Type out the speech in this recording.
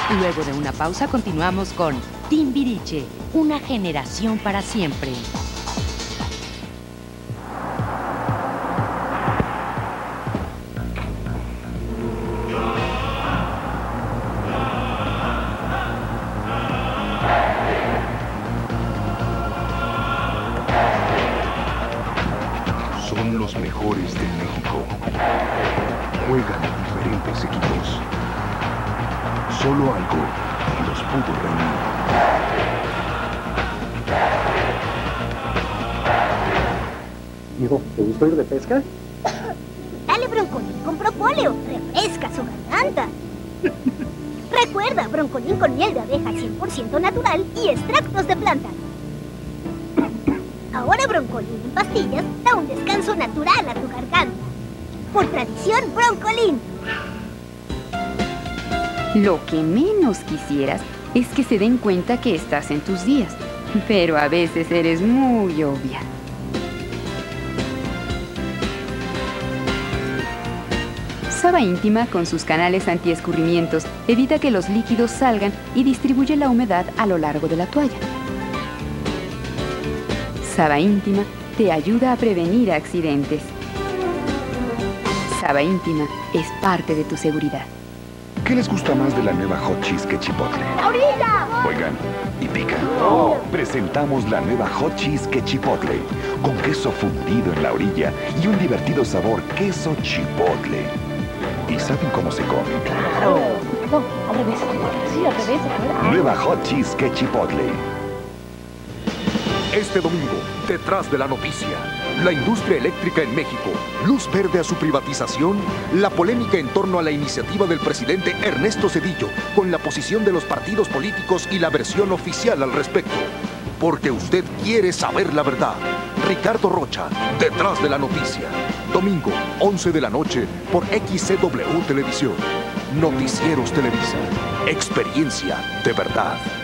Luego de una pausa continuamos con Timbiriche, una generación para siempre. Son los mejores de México. Juegan en diferentes equipos. Solo algo los pudo reunir. Hijo, ¿te gustó ir de pesca? Dale Broncolín con propóleo, refresca su garganta. Recuerda, Broncolín con miel de abeja 100% natural y extractos de planta. Ahora Broncolín en pastillas da un descanso natural a tu garganta. Por tradición, Broncolín. Lo que menos quisieras es que se den cuenta que estás en tus días, pero a veces eres muy obvia. Saba Íntima, con sus canales antiescurrimientos, evita que los líquidos salgan y distribuye la humedad a lo largo de la toalla. Saba Íntima te ayuda a prevenir accidentes. Saba Íntima es parte de tu seguridad. ¿Qué les gusta más de la nueva Hot Cheese que Chipotle? ¡Ahorita! Oigan, ¿y pica? No. Presentamos la nueva Hot Cheese que Chipotle, con queso fundido en la orilla y un divertido sabor queso Chipotle. ¿Y saben cómo se come? Claro. No, al revés. Sí, al revés. Nueva Hot Cheese que Chipotle. Este domingo, detrás de la noticia, la industria eléctrica en México, luz verde a su privatización, la polémica en torno a la iniciativa del presidente Ernesto Zedillo, con la posición de los partidos políticos y la versión oficial al respecto. Porque usted quiere saber la verdad. Ricardo Rocha, detrás de la noticia. Domingo, 11 de la noche, por XCW Televisión. Noticieros Televisa. Experiencia de verdad.